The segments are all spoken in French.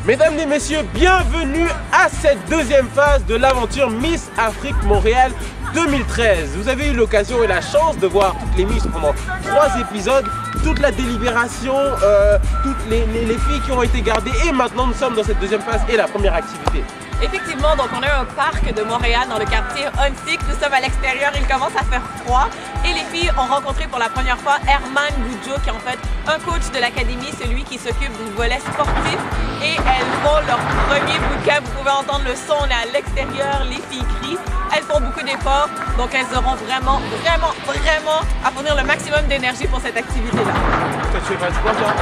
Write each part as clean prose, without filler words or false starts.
Mesdames et messieurs, bienvenue à cette deuxième phase de l'aventure Miss Afrique Montréal 2013. Vous avez eu l'occasion et la chance de voir toutes les Miss pendant 3 épisodes, toute la délibération, toutes les filles qui ont été gardées, et maintenant nous sommes dans cette deuxième phase et la première activité. Effectivement, donc on a un parc de Montréal dans le quartier Huntsic. Nous sommes à l'extérieur, il commence à faire froid. Et les filles ont rencontré pour la première fois Herman Boudjo, qui est en fait un coach de l'académie, celui qui s'occupe du volet sportif. Et elles font leur premier bootcamp. Vous pouvez entendre le son, on est à l'extérieur, les filles crient. Elles font beaucoup d'efforts, donc elles auront vraiment à fournir le maximum d'énergie pour cette activité-là. Tu fais quoi, toi?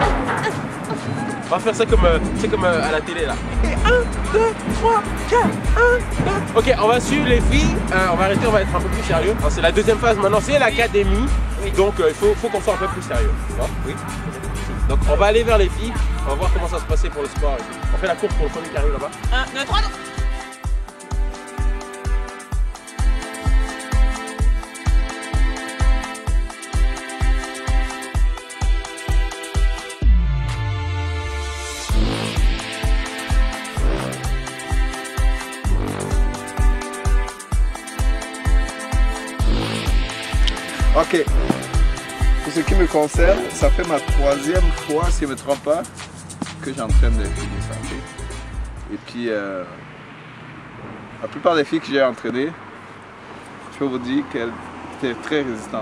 On va faire ça comme, à la télé là. Et 1, 2, 3, 4, 1, 2. Ok, on va suivre les filles. On va arrêter, on va être un peu plus sérieux. C'est la deuxième phase maintenant, c'est l'académie. Oui. Donc il faut qu'on soit un peu plus sérieux. Oui. Donc on va aller vers les filles. On va voir comment ça se passait pour le sport. On fait la course pour le premier qui arrive là-bas. 1, 2, 3. Ok, pour ce qui me concerne, ça fait ma 3e fois, si je ne me trompe pas, que j'entraîne des filles de santé. Et puis, la plupart des filles que j'ai entraînées, je peux vous dire qu'elles étaient très résistantes.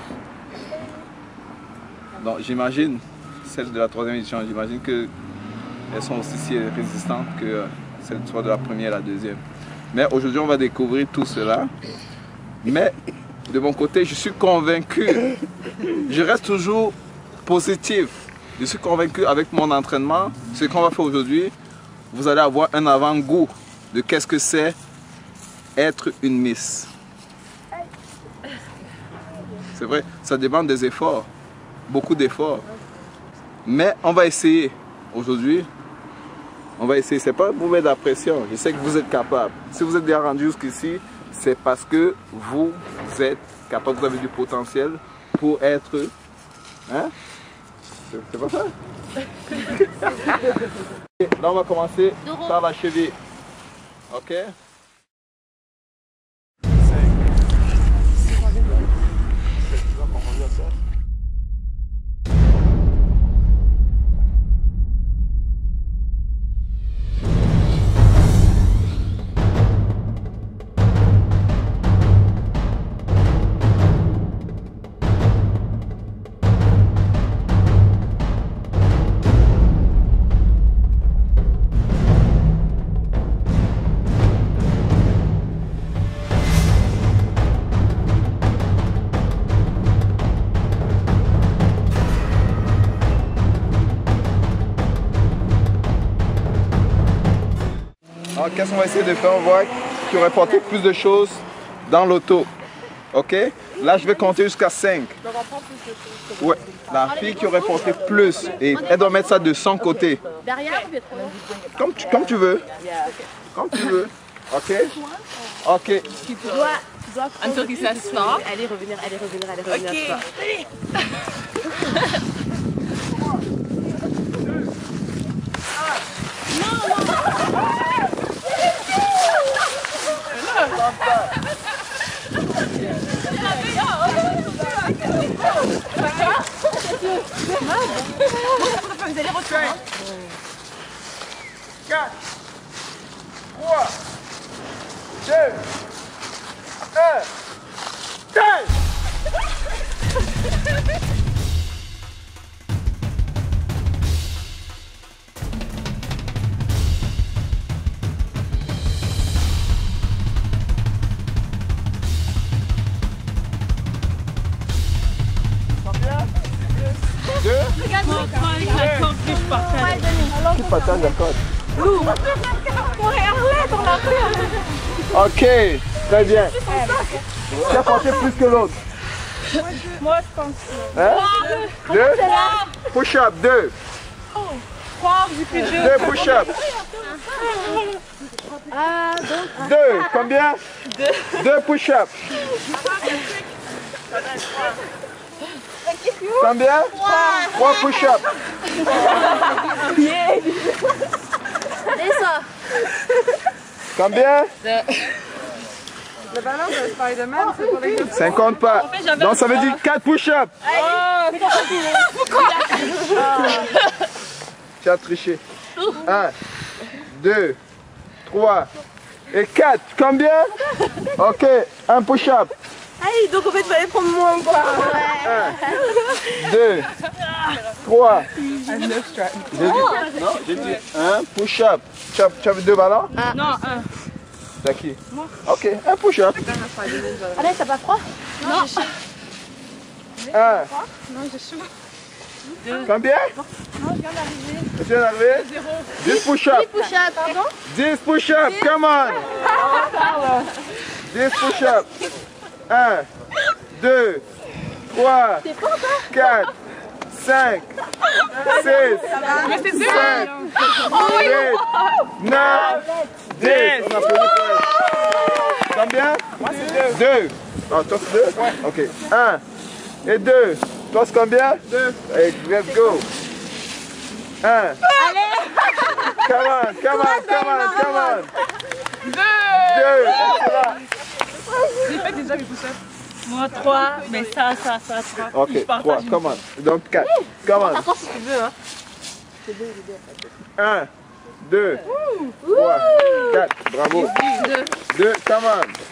Donc j'imagine, celles de la 3e édition, j'imagine qu'elles sont aussi si résistantes que celles soit de la première et la 2e. Mais aujourd'hui, on va découvrir tout cela. Mais de mon côté, je suis convaincu, je reste toujours positif. Je suis convaincu avec mon entraînement, ce qu'on va faire aujourd'hui, vous allez avoir un avant-goût de qu'est-ce que c'est être une Miss. C'est vrai, ça demande des efforts, beaucoup d'efforts. Mais on va essayer aujourd'hui. On va essayer, c'est pas pour mettre de la pression, je sais que vous êtes capable. Si vous êtes déjà rendu jusqu'ici, c'est parce que vous êtes capable, vous avez du potentiel pour être... Hein? C'est pas ça? Là, on va commencer par la cheville. Ok? Alors, qu'est-ce qu'on va essayer de faire? On voit qu'il aurait porté plus de choses dans l'auto. Ok? Là, je vais compter jusqu'à 5. Donc on prend plus de choses. Ouais. La fille qui aurait porté plus, et elle doit mettre ça de son côté. Derrière, Comme tu veux. Comme tu veux. Ok? Ok. tu dois until he says stop. Allez revenir. Ok. Vous allez retourner. 4, 3, 2, 1, 10! Tu partages la corde. Ok, très bien. Qui a porté plus que l'autre? Moi, je pense. Hein? 2 push-up, 2. 3, j'ai plus 2. 2 push-up. 2, combien? 2 push-up. Combien? 3 push-up. Et ça. Combien? Le ballon de Spider-Man, c'est pour les 50 pas. Donc ça veut dire 4 push-ups. Tu as triché. 1, 2, 3 et 4. Combien? Ok, un push-up. Hey, donc en fait, il fallait prendre moins quoi. 1, 2, 3. J'ai dit un push-up. Tu as vu 2 ballons? Non, un. T'as qui? Ok, un push-up. Allez, t'as pas froid? Non. 1. Non, j'ai chaud. Combien? Non, je viens d'arriver. Tu viens d'arriver? 10 push-ups. Push-up, pardon? 10 push-ups, come on! 10 push-ups. 1, 2, 3, 4, 5, 6, 7, 8, 9, 10. On applaudit pour elle. Combien? Moi c'est 2. Oh, toi c'est 2? Ok. 1 et 2. Toi c'est combien? 2. Hey, let's go. 1. Allez! Come on, come on, come on, come on. 2. J'ai fait déjà mes push-ups. Moi 3, mais ça, 3. Ok, 3, come on. Donc 4. Come on. Attends si tu veux, hein. 1, 2, 3, 4. Bravo. 2, come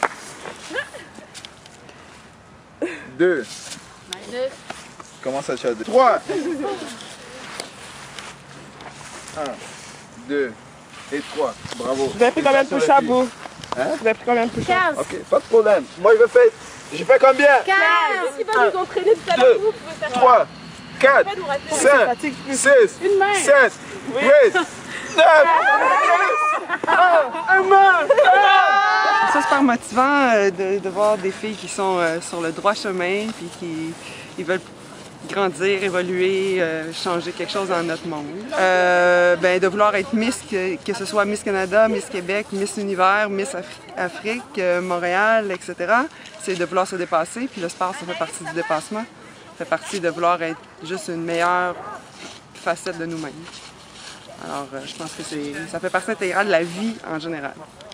on. 2. Comment ça, tu as 2? 3. 1, 2 et 3. Bravo. Vous avez pris combien de push-ups, vous? Hein? Vous avez pris combien de push-ups? 15. Ok, pas de problème. Moi, je fais combien? 15. Qui va nous entraîner tout à l'heure? 2, 3, 4, 5, 6, 7, 8, 9, 10. Un main! C'est super motivant de voir des filles qui sont sur le droit chemin puis qui ils veulent grandir, évoluer, changer quelque chose dans notre monde. De vouloir être Miss, que ce soit Miss Canada, Miss Québec, Miss Univers, Miss Afrique, Montréal, etc. C'est de vouloir se dépasser, puis le sport, ça fait partie du dépassement. Ça fait partie de vouloir être juste une meilleure facette de nous-mêmes. Alors, je pense que ça fait partie intégrale de la vie en général.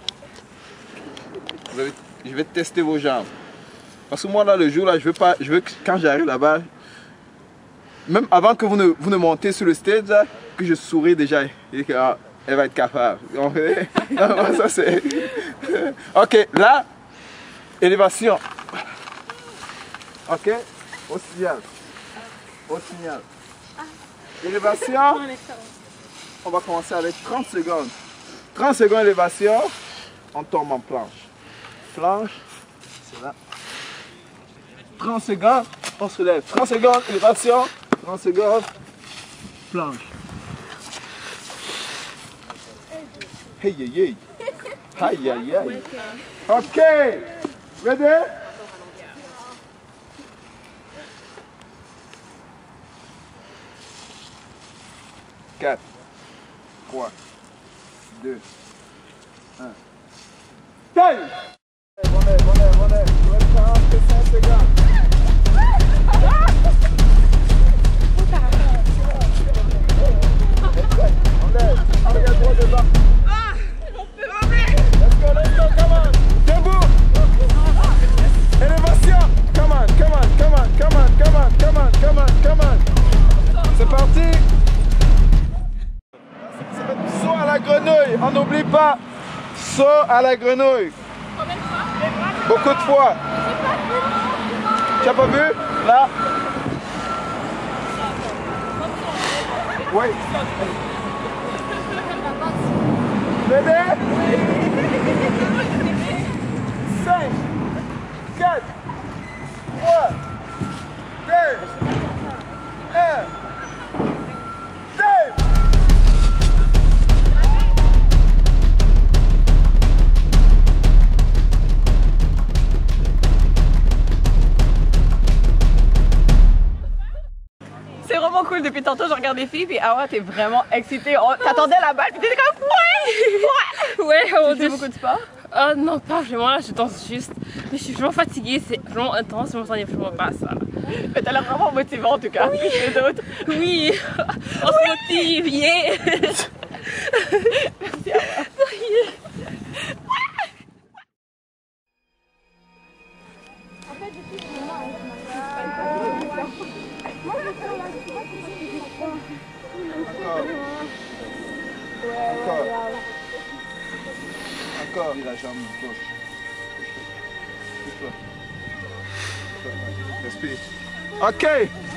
Je vais tester vos jambes. Parce que moi, là, le jour, là, je veux que quand j'arrive là-bas, même avant que vous ne montez sur le stage, là, que je souris déjà et que elle va être capable. Non, ça c'est... Ok, là, élévation. Ok, au signal. Au signal. Élévation. On va commencer avec 30 secondes. 30 secondes élévation, on tombe en planche. Planche, c'est là. 30 secondes, on se lève. 30 secondes, élévation. 30 secondes, planche. Hey, hey, hey. Aïe, aïe, aïe. Ok. Ready? Quatre, 3, 2, 1. Time! Venez. Vous êtes 45 secondes. Let's go, come on! Debout! Élévation! Come on! C'est parti! Saut à la grenouille, on n'oublie pas! Saut à la grenouille! Beaucoup de fois! Tu n'as pas vu? Là! Oui! Ready? 5, 4, 3, 2, 1. C'est vraiment cool. Depuis tantôt, je regarde les filles, puis Awa, t'es vraiment excitée. T'attendais la balle, puis t'étais comme ouais! Ouais, on Tu fais beaucoup de sport? non, pas vraiment, là, je danse juste. Mais je suis vraiment fatiguée, c'est vraiment intense, mais on s'en est vraiment pas à ça. Là. Mais t'as l'air vraiment motivant en tout cas. Oui. Les autres. Oui, on se motive, yeah! Merci à moi. Encore. La jambe gauche. Respire. Ok.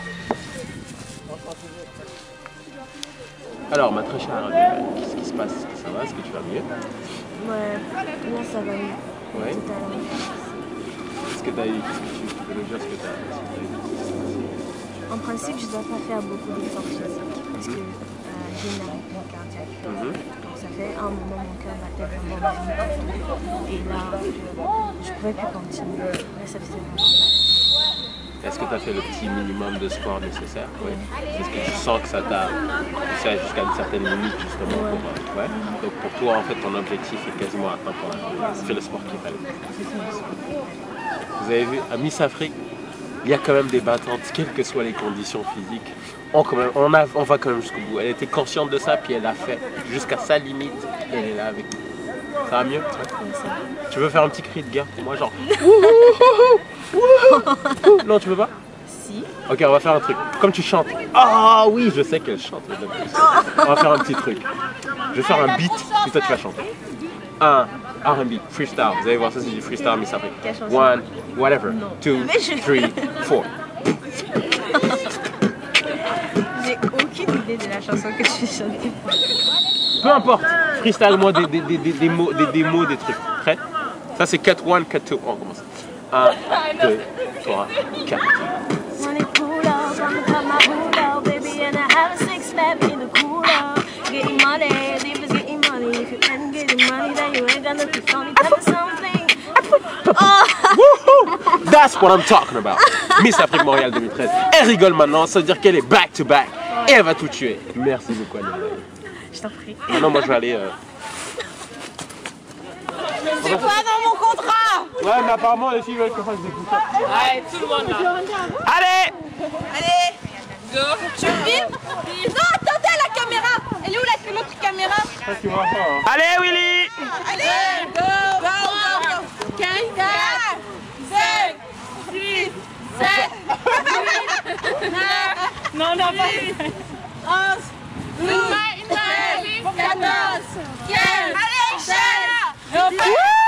Alors, ma très chère, qu'est-ce qui se passe? Est-ce que ça va? Est-ce que tu vas mieux? Ouais, là ça va mieux. Ouais. Tout à l'heure. Qu'est-ce que tu as eu? Qu'est-ce que tu peux nous dire? Ce que tu as eu? En principe, je ne dois pas faire beaucoup d'efforts physiques parce que j'ai une arythmie cardiaque. Donc ça fait un moment mon cœur battait vraiment mal. Et là, je ne pouvais plus continuer. Là, ça faisait vraiment mal. Est-ce que tu as fait le petit minimum de sport nécessaire? Oui. Est-ce que tu sens que ça t'a poussé jusqu'à une certaine limite justement pour, ouais. Donc pour toi, en fait, ton objectif est quasiment atteint pour l'instant. C'est le sport qu'il fallait. Vous avez vu, à Miss Afrique, il y a quand même des battantes, quelles que soient les conditions physiques. On va quand même jusqu'au bout. Elle était consciente de ça, puis elle a fait jusqu'à sa limite. Et elle est là avec nous. Ça va mieux? Ouais. Tu veux faire un petit cri de guerre pour moi, genre non, tu veux pas? Si. Ok, on va faire un truc. Comme tu chantes. Ah oui, je sais qu'elle chante. On va faire un petit truc. Je vais faire un beat, et toi tu vas chanter. Un R&B, freestyle. Vous allez voir, ça c'est du freestyle Miss Afrique. One, whatever. Non. Two, three, four. J'ai aucune idée de la chanson que je vais chanter. Peu importe. Freestyle-moi des mots, des trucs. Prêt? Ça c'est 4-1, 4-2. On commence. 1, 2, 3, 4. Money cooler, gonna cut my hula, baby, and I have a six-pack in the cooler. Getting money, neighbors getting money. If you ain't getting money, then you ain't gonna be funny. Tell me something. Oh. That's what I'm talking about. Miss Afrique Montréal 2013. Elle rigole maintenant, ça veut dire qu'elle est back-to-back. Et elle va tout tuer. Merci beaucoup, Annie. Je t'en prie. Maintenant, moi je vais aller. C'est pas dans mon contrat! Ouais, mais apparemment les filles veulent qu'on fasse des coups. Allez, tout le monde là. Allez! Allez! Go. Tu filmes? Non, attendez la caméra! Elle est où l'autre caméra? Allez, Willy! Allez! Go! Go! Go! Go! 15, 5, 6, 7, 8, 9, Non, non, pas. 11, 12, 13, 14, 15, allez, Charles!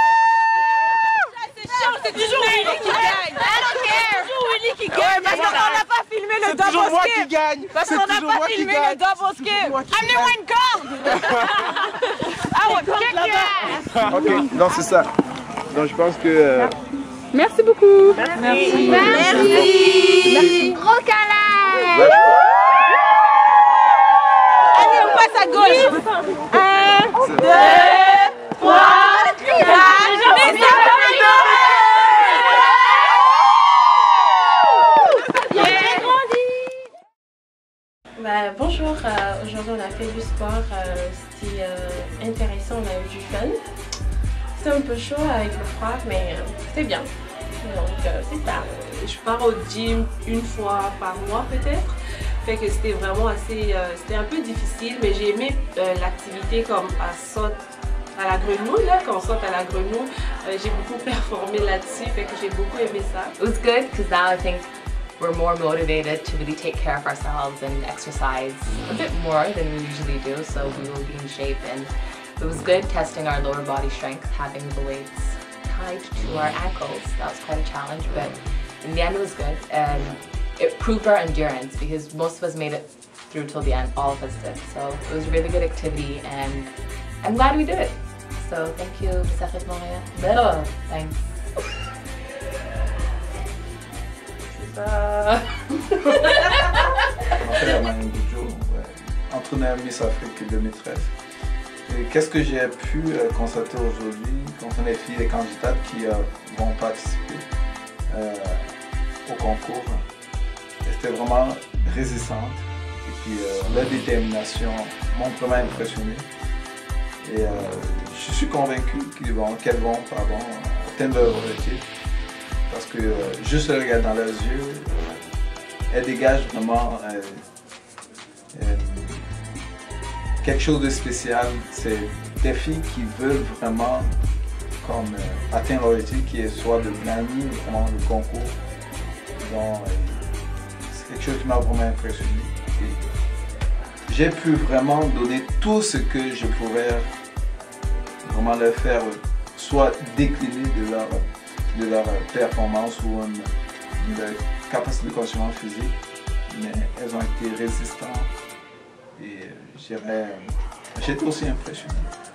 C'est toujours Willy qui gagne! I don't care! C'est toujours Willy qui gagne! Parce qu'on n'a pas filmé le double skip! gagne! Parce qu'on n'a pas filmé le double skip! Amenez one card! I will kick your ass! Ok, donc c'est ça. Donc je pense que... Merci beaucoup. Merci! Merci! Gros câlin! Allez, on passe à gauche! 1, 2, 3, 4, bonjour, aujourd'hui on a fait du sport, c'était intéressant, on a eu du fun. C'était un peu chaud avec le froid, mais c'était bien. Donc c'est ça. Je pars au gym une fois par mois peut-être. Fait que c'était vraiment assez, c'était un peu difficile, mais j'ai aimé l'activité comme à la grenouille, là, quand on saute à la grenouille. J'ai beaucoup performé là-dessus, fait que j'ai beaucoup aimé ça. It was good because now I think we're more motivated to really take care of ourselves and exercise a bit more than we usually do, so we will be in shape. And it was good testing our lower body strength, having the weights tied to our ankles. That was quite a challenge, but in the end it was good. And it proved our endurance because most of us made it through till the end, all of us did. So it was a really good activity and I'm glad we did it. So thank you, Miss Afrique Montréal. Little thanks. Entraîneur Miss Afrique 2013. Qu'est-ce que j'ai pu constater aujourd'hui concernant les filles et candidates qui vont participer au concours? Elles étaient vraiment résistantes et puis leur détermination m'ont vraiment impressionné. Et je suis convaincu qu'elles vont atteindre leur objectif. Parce que juste le regard dans leurs yeux, elles dégagent vraiment quelque chose de spécial. C'est des filles qui veulent vraiment comme, atteindre leur objectif, qui est soit de gagner vraiment le concours. Donc, c'est quelque chose qui m'a vraiment impressionné. J'ai pu vraiment donner tout ce que je pouvais vraiment leur faire, soit décliner de leur performance ou de leur capacité de conditionnement physique, mais elles ont été résistantes et j'étais aussi impressionné.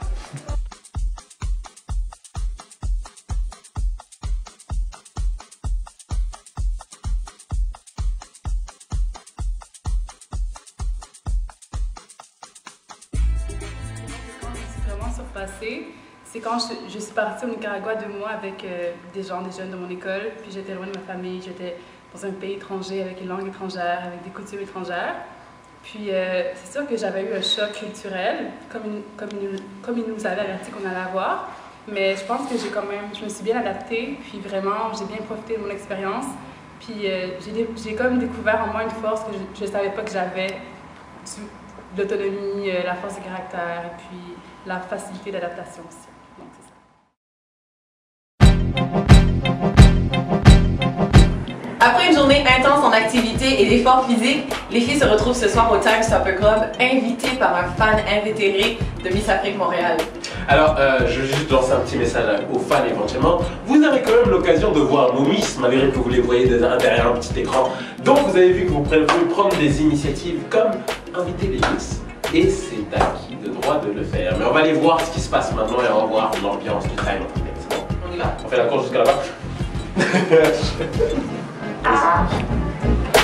C'est quand je suis partie au Nicaragua 2 mois avec des jeunes de mon école, puis j'étais loin de ma famille, j'étais dans un pays étranger avec une langue étrangère, avec des coutumes étrangères. Puis c'est sûr que j'avais eu un choc culturel, comme il nous avait averti qu'on allait avoir, mais je pense que je me suis bien adaptée, puis vraiment j'ai bien profité de mon expérience, puis j'ai comme découvert en moi une force que je ne savais pas que j'avais, l'autonomie, la force de caractère, et puis la facilité d'adaptation aussi. Donc, c'est ça. Après une journée intense en activité et d'efforts physiques, les filles se retrouvent ce soir au Times Supper Club, invitées par un fan invétéré de Miss Afrique Montréal. Alors, je veux juste lancer un petit message aux fans éventuellement. Vous avez quand même l'occasion de voir nos Miss, malgré que vous les voyez derrière un petit écran. Donc, vous avez vu que vous pouvez prendre des initiatives comme inviter les Miss. Et c'est acquis de droit de le faire. Mais on va aller voir ce qui se passe maintenant et on va voir l'ambiance du time. C'est bon? On y va? On fait la course jusqu'à là-bas.